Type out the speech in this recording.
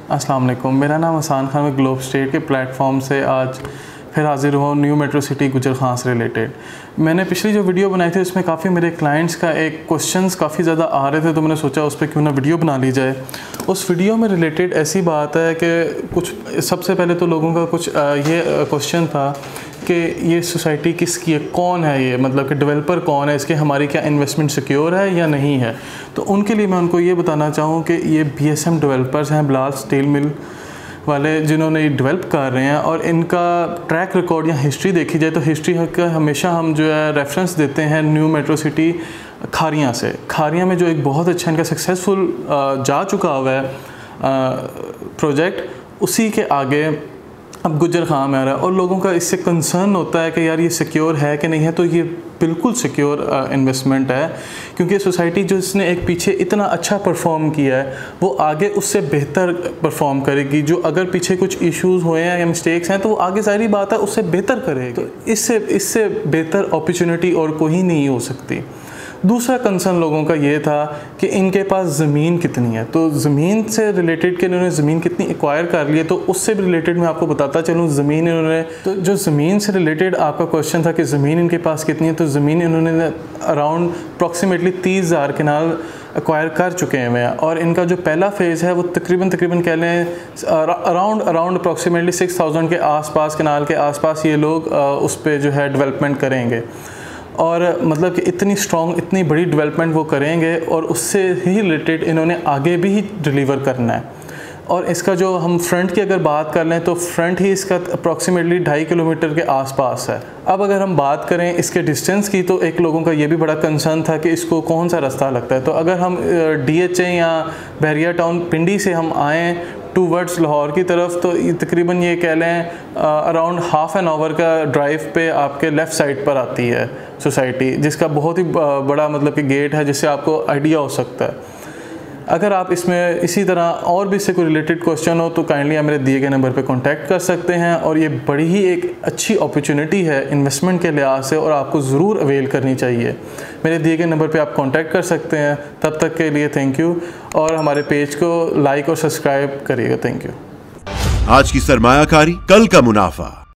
अस्सलाम वालेकुम, मेरा नाम हसन खान। मैं ग्लोब स्टेट के प्लेटफॉर्म से आज फिर हाज़िर हुआ न्यू मेट्रो सिटी गुजर खान से रिलेटेड। मैंने पिछली जो वीडियो बनाई थी उसमें काफ़ी मेरे क्लाइंट्स का एक क्वेश्चंस काफ़ी ज़्यादा आ रहे थे, तो मैंने सोचा उस पर क्यों ना वीडियो बना ली जाए। उस वीडियो में रिलेटेड ऐसी बात है कि कुछ सबसे पहले तो लोगों का कुछ ये क्वेश्चन था कि ये सोसाइटी किसकी है, कौन है ये, मतलब कि डेवलपर कौन है, इसके हमारी क्या इन्वेस्टमेंट सिक्योर है या नहीं है। तो उनके लिए मैं उनको ये बताना चाहूँ कि ये BSM डेवलपर्स हैं, बिलाल स्टील मिल वाले, जिन्होंने ये डेवलप कर रहे हैं। और इनका ट्रैक रिकॉर्ड या हिस्ट्री देखी जाए तो हिस्ट्री का हमेशा हम जो है रेफरेंस देते हैं न्यू मेट्रो सिटी खारियाँ से। खारियाँ में जो एक बहुत अच्छा इनका सक्सेसफुल जा चुका हुआ है प्रोजेक्ट, उसी के आगे अब गुजर खान में आ रहा है। और लोगों का इससे कंसर्न होता है कि यार ये सिक्योर है कि नहीं है। तो ये बिल्कुल सिक्योर इन्वेस्टमेंट है, क्योंकि सोसाइटी जो इसने एक पीछे इतना अच्छा परफॉर्म किया है वो आगे उससे बेहतर परफॉर्म करेगी। जो अगर पीछे कुछ इश्यूज़ हुए हैं या मिस्टेक्स हैं तो वो आगे सारी बात है उससे बेहतर करेगी। तो इससे बेहतर अपॉर्चुनिटी और कोई नहीं हो सकती। दूसरा कंसर्न लोगों का ये था कि इनके पास ज़मीन कितनी है। तो ज़मीन से रिलेटेड कि इन्होंने ज़मीन कितनी एक्वायर कर ली है, तो उससे भी रिलेटेड मैं आपको बताता चलूँ। ज़मीन इन्होंने, तो जो ज़मीन से रिलेटेड आपका क्वेश्चन था कि ज़मीन इनके पास कितनी है, तो ज़मीन इन्होंने अराउंड अप्रॉक्सीमेटली 30,000 कनाल एक्वायर कर चुके हैं। और इनका जो पहला फेज़ है वो तकरीबन कह लें अराउंड अप्रॉक्सीमेटली 6,000 के आसपास, कनाल के आसपास ये लोग उस पर जो है डेवलपमेंट करेंगे। और मतलब कि इतनी स्ट्रॉन्ग, इतनी बड़ी डेवलपमेंट वो करेंगे और उससे ही रिलेटेड इन्होंने आगे भी डिलीवर करना है। और इसका जो हम फ्रंट की अगर बात कर लें तो फ्रंट ही इसका अप्रॉक्सीमेटली 2.5 किलोमीटर के आसपास है। अब अगर हम बात करें इसके डिस्टेंस की, तो एक लोगों का ये भी बड़ा कंसर्न था कि इसको कौन सा रास्ता लगता है। तो अगर हम DHA या बहरिया टाउन पिंडी से हम आएँ टूवर्ड्स लाहौर की तरफ, तो तकरीबन ये कह लें अराउंड हाफ़ एन आवर का ड्राइव पे आपके लेफ़्ट साइड पर आती है सोसाइटी, जिसका बहुत ही बड़ा मतलब कि गेट है, जिससे आपको आइडिया हो सकता है। अगर आप इसमें इसी तरह और भी इससे कोई रिलेटेड क्वेश्चन हो तो काइंडली आप मेरे दिए गए नंबर पे कांटेक्ट कर सकते हैं। और ये बड़ी ही एक अच्छी अपॉर्चुनिटी है इन्वेस्टमेंट के लिहाज से, और आपको ज़रूर अवेल करनी चाहिए। मेरे दिए गए नंबर पे आप कांटेक्ट कर सकते हैं। तब तक के लिए थैंक यू, और हमारे पेज को लाइक और सब्सक्राइब करिएगा। Thank you. आज की सरमायाकारी, कल का मुनाफा।